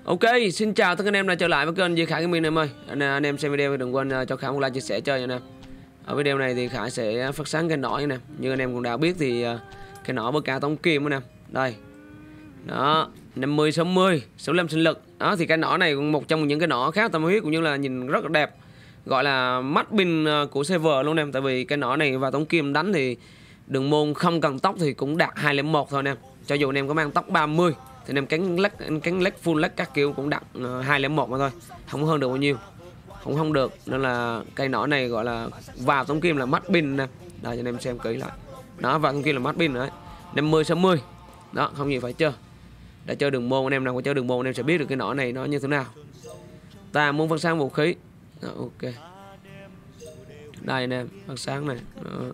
Ok, xin chào tất cả anh em đã trở lại với kênh Duy Khải Gaming em ơi. Anh em xem video đừng quên cho Khải một like chia sẻ chơi nha. Ở video này thì Khải sẽ phát sáng cái nỏ nè. Như anh em cũng đã biết thì cái nỏ bơ ca tống kim nè. Đây. Đó, 50 60, 65 sinh lực. Đó thì cái nỏ này cũng một trong những cái nỏ khá tâm huyết cũng như là nhìn rất là đẹp. Gọi là mắt pin của server luôn em, tại vì cái nỏ này và tống kim đánh thì đường môn không cần tốc thì cũng đạt 201 thôi em. Cho dù anh em có mang tốc 30 thì em cánh lách full lách các kiểu cũng đặt 201 mà thôi, không hơn được bao nhiêu, cũng không được, nên là cây nỏ này gọi là vào tống kim là mắt pin nè. Đây cho anh em xem kỹ lại, nó vào tống kim là mắt pin đấy, 50 60 đó, không gì phải chơi. Đã chơi đường môn, anh em nào có chơi đường môn anh em sẽ biết được cái nỏ này nó như thế nào. Ta muốn phát sáng vũ khí đó, ok, đây anh em phát sáng này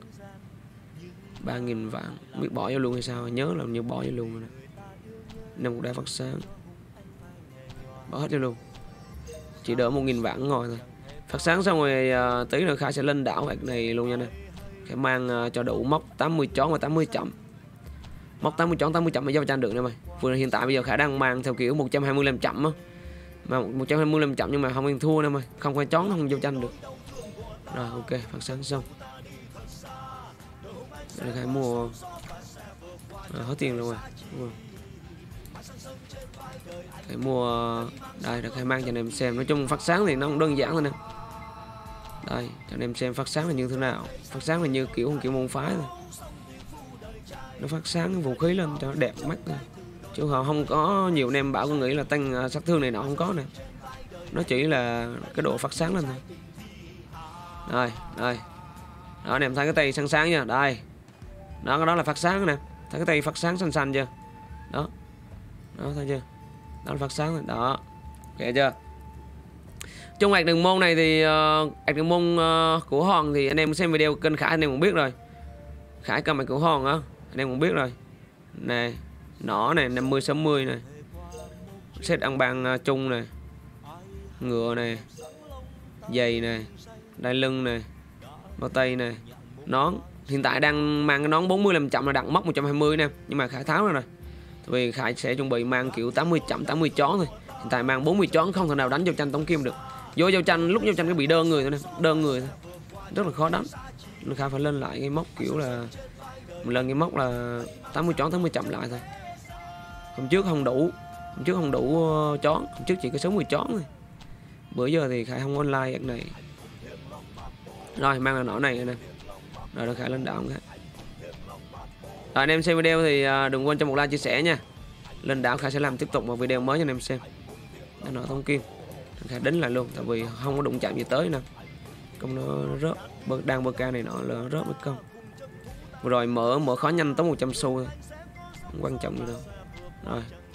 3.000 vạn, biết bỏ vô luôn hay sao, nhớ là như bỏ vô luôn rồi nè. Năm cũng đã phát sáng, bỏ hết cho luôn, chỉ đỡ 1.000 vạn ngồi thôi. Phát sáng xong rồi tí nữa Khải sẽ lên đảo hạt này luôn nha nè. Khải mang cho đủ móc 80 chón và 80 chậm, móc 80 chón 80 chậm mới giao tranh được nè mày. Vừa hiện tại bây giờ Khải đang mang theo kiểu 125 chậm á, mà 125 chậm nhưng mà không ăn thua nè mày, không phải chón không giao tranh được. Rồi ok, phát sáng xong để Khải mua hết tiền luôn rồi. Phải mua đây để Khải mang cho anh em xem. Nói chung phát sáng thì nó cũng đơn giản thôi nè. Đây cho anh em xem phát sáng là như thế nào. Phát sáng là như kiểu môn phái thôi, nó phát sáng vũ khí lên cho nó đẹp mắt thôi, chứ họ không có nhiều anh em bảo con nghĩ là tăng sát thương này nọ, không có nè, nó chỉ là cái độ phát sáng lên thôi. Đây đây đó, anh em thấy cái tay sáng sáng nha, đây đó, cái đó là phát sáng nè, thấy cái tay phát sáng xanh xanh chưa, đó đó, thấy chưa, đó là phát sáng rồi đó, kệ chưa. Trong hạt đường môn này thì hạt đường môn của Hòn thì anh em xem video kênh Khải anh em cũng biết rồi, Khải cầm hạt của Hòn á anh em cũng biết rồi nè, nỏ này 50 60 này, set ăn bàn chung này, ngựa này, giày này, đai lưng này, bao tay này, nón. Hiện tại đang mang cái nón 45 chậm là đặt móc 120 nè, nhưng mà Khải tháo ra rồi, vì Khải sẽ chuẩn bị mang kiểu 80 chậm 80 chón thôi. Hiện tại mang 40 chón không thể nào đánh giao tranh tống kim được, vô giao tranh lúc giao tranh nó bị đơ người thôi nè, đơ người thôi, rất là khó đánh. Nên Khải phải lên lại cái móc kiểu là một lần cái móc là 80 chón 80 chậm lại thôi. Hôm trước không đủ, chón, hôm trước chỉ có 60 chón thôi. Bữa giờ thì Khải không online dạng này. Rồi mang là nỏ này nè, rồi Khải lên đảo khác. Rồi anh em xem video thì đừng quên cho một like chia sẻ nha. Lên đảo Khải sẽ làm tiếp tục một video mới cho anh em xem. Nó nọ thông kim, Khải đánh lại luôn, tại vì không có đụng chạm gì tới nè, công nó rớt, đang bơ ca này nọ là rớt mất công. Rồi mở khó nhanh tốn 100 xu thôi, không quan trọng gì đâu. Rồi